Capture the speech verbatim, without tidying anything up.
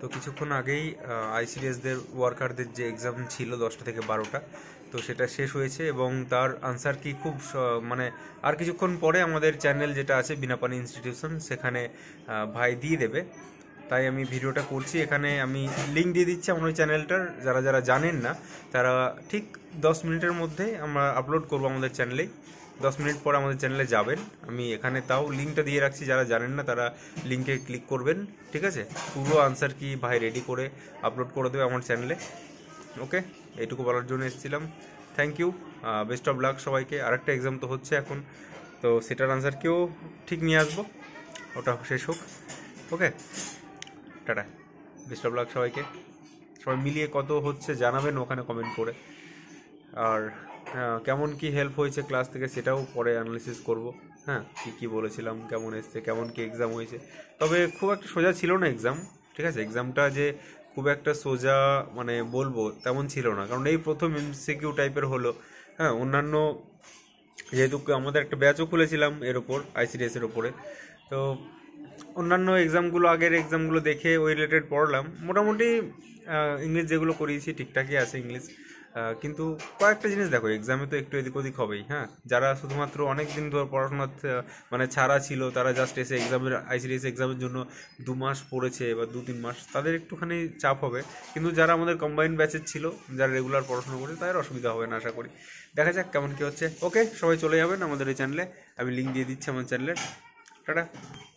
তো কিছুক্ষণ আগেই আইসিডিএসদের ওয়ার্কারদের যে এক্সাম ছিল দশটা থেকে বারোটা, তো সেটা শেষ হয়েছে এবং তার আনসার কি খুব মানে আর কিছুক্ষণ পরে আমাদের চ্যানেল যেটা আছে বিনাপানি ইনস্টিটিউশন সেখানে ভাই দিয়ে দেবে। তাই আমি ভিডিওটা করছি, এখানে আমি লিঙ্ক দিয়ে দিচ্ছি আমার ওই চ্যানেলটার। যারা যারা জানেন না তারা ঠিক দশ মিনিটের মধ্যে আমরা আপলোড করবো আমাদের চ্যানেলেই। দশ মিনিট পর আমাদের চ্যানেলে যাবেন, আমি এখানে তাও লিঙ্কটা দিয়ে রাখছি, যারা জানেন না তারা লিঙ্কে ক্লিক করবেন, ঠিক আছে? পুরো আনসার কি ভাই রেডি করে আপলোড করে দেবে আমার চ্যানেলে। ওকে, এইটুকু বলার জন্য এসেছিলাম। Thank you, best of luck সবাইকে। আরেকটা এক্সাম তো হচ্ছে এখন, তো সেটার আনসারকেও ঠিক নিয়ে আসবো, ওটা শেষ হোক। Okay, tata, best of luck সবাইকে। সবাই মিলিয়ে কত হচ্ছে জানাবেন ওখানে কমেন্ট করে। আর কেমন কি হেল্প হয়েছে ক্লাস থেকে সেটাও পরে অ্যানালিসিস করব। হ্যাঁ, কী কী বলেছিলাম, কেমন এসছে, কেমন কি এক্সাম হয়েছে। তবে খুব একটা সোজা ছিল না এক্সাম, ঠিক আছে? এক্সামটা যে খুব একটা সোজা মানে বলবো তেমন ছিল না, কারণ এই প্রথম এমসিকিউ টাইপের হলো। হ্যাঁ, অন্যান্য যেহেতু আমাদের একটা ব্যাচও খুলেছিলাম এর ওপর, আইসিডিএস এর ওপরে, তো অন্যান্য এক্সামগুলো আগের এক্সামগুলো দেখে ওই রিলেটেড পড়লাম। মোটামুটি ইংলিশ যেগুলো করিয়েছি ঠিকঠাকই আছে ইংলিশ, কিন্তু কয়েকটা জিনিস দেখো এক্সামে তো একটু এদিক ওদিক হবেই। হ্যাঁ, যারা শুধুমাত্র অনেক দিন ধরে পড়াশোনা মানে ছাড়া ছিল, তারা জাস্ট এসে এক্সামের আইসিডিএস এক্সামের জন্য দু মাস পড়েছে বা দু তিন মাস, তাদের একটুখানি চাপ হবে। কিন্তু যারা আমাদের কম্বাইন্ড ব্যাচের ছিল, যারা রেগুলার পড়াশোনা করে, তাদের অসুবিধা হবে না আশা করি। দেখা যাক কেমন কী হচ্ছে। ওকে, সবাই চলে যাবেন আমাদের এই চ্যানেলে, আমি লিঙ্ক দিয়ে দিচ্ছি আমার চ্যানেলের। টাটা।